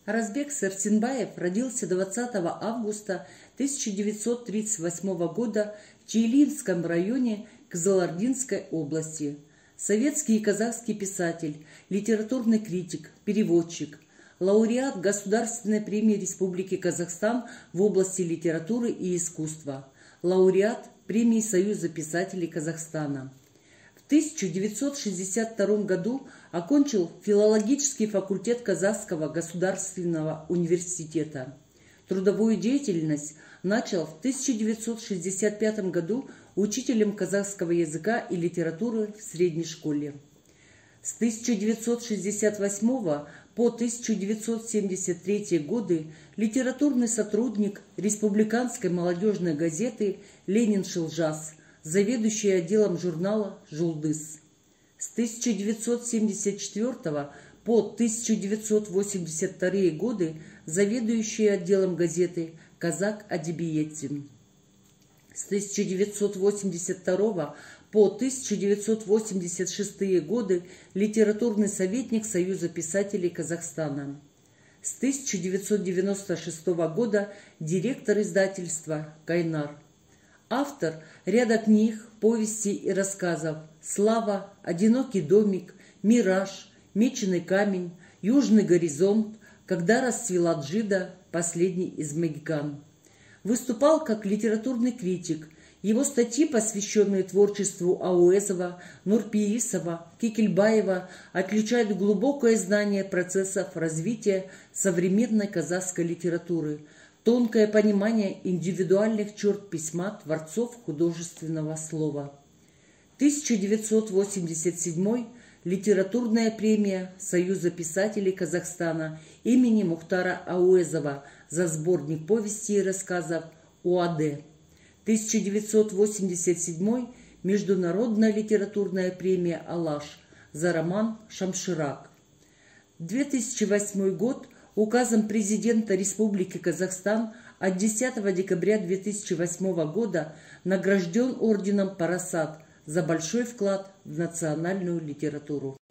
Оразбек Сарсенбаев родился 20 августа 1938 года в Чаилинском районе Кызылординской области. Советский и казахский писатель, литературный критик, переводчик, лауреат Государственной премии Республики Казахстан в области литературы и искусства, лауреат премии Союза писателей Казахстана. В 1962 году окончил филологический факультет Казахского государственного университета. Трудовую деятельность начал в 1965 году учителем казахского языка и литературы в средней школе. С 1968 по 1973 годы литературный сотрудник Республиканской молодежной газеты «Лениншил жас», заведующий отделом журнала «Жулдыз». С 1974 по 1982 годы заведующий отделом газеты «Казак Адибиеттин». С 1982 по 1986 годы литературный советник Союза писателей Казахстана. С 1996 года директор издательства «Кайнар». Автор ряда книг, повестей и рассказов «Слава», «Одинокий домик», «Мираж», «Меченый камень», «Южный горизонт», «Когда расцвела джида», «Последний из могикан». Выступал как литературный критик. Его статьи, посвященные творчеству Ауэзова, Нурпиисова, Кекельбаева, отличают глубокое знание процессов развития современной казахской литературы, тонкое понимание индивидуальных черт письма творцов художественного слова. 1987 литературная премия Союза писателей Казахстана имени Мухтара Ауэзова за сборник повестей и рассказов «УАД». 1987 международная литературная премия «Алаш» за роман «Шамширак». 2008 год указом президента Республики Казахстан от 10 декабря 2008 года награжден орденом «Парасат» за большой вклад в национальную литературу.